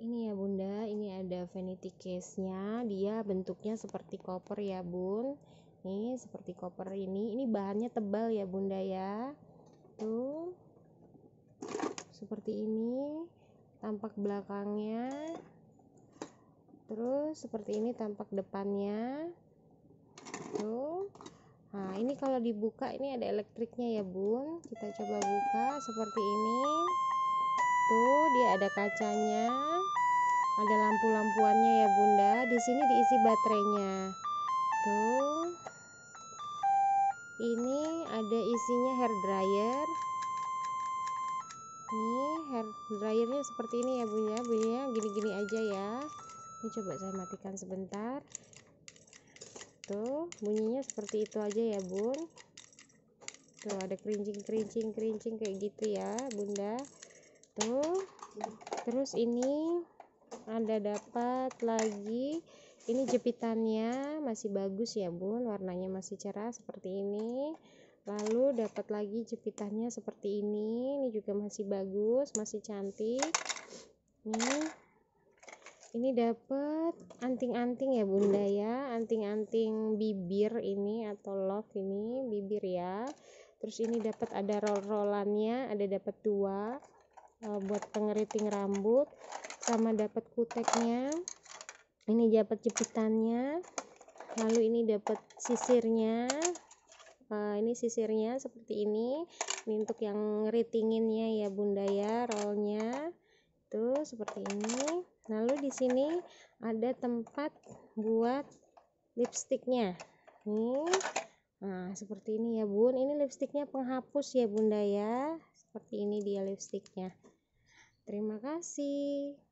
Ini ya bunda, ini ada vanity case nya, dia bentuknya seperti koper ya bun. Nih seperti koper ini bahannya tebal ya bunda ya. Tuh seperti ini tampak belakangnya, terus seperti ini tampak depannya. Tuh, nah ini kalau dibuka ini ada elektriknya ya bun. Kita coba buka seperti ini. Tuh dia ada kacanya, ada lampu-lampuannya ya bunda. Di sini diisi baterainya. Tuh, ini ada isinya hair dryer. Nih hair dryernya seperti ini ya bun ya, bunyinya gini-gini aja ya. Ini coba saya matikan sebentar. Tuh bunyinya seperti itu aja ya bun. Tuh ada kerincing kayak gitu ya bunda. Tuh terus ini ada dapat lagi, ini jepitannya masih bagus ya bun, warnanya masih cerah seperti ini. Lalu dapat lagi jepitannya seperti ini juga masih bagus, masih cantik. Ini dapat anting-anting ya bunda ya, anting-anting bibir ini atau love ini bibir ya. Terus ini dapat ada roll-rollannya, ada dapat 2 buat pengeriting rambut, sama dapat kuteknya. Ini dapat jepitannya, lalu ini dapat sisirnya. Ini sisirnya seperti ini untuk yang ngeritinginnya ya bunda ya, rollnya tuh seperti ini. Lalu di sini ada tempat buat lipstiknya nih. Nah seperti ini ya bun, ini lipstiknya penghapus ya bunda ya, seperti ini dia lipstiknya. Terima kasih.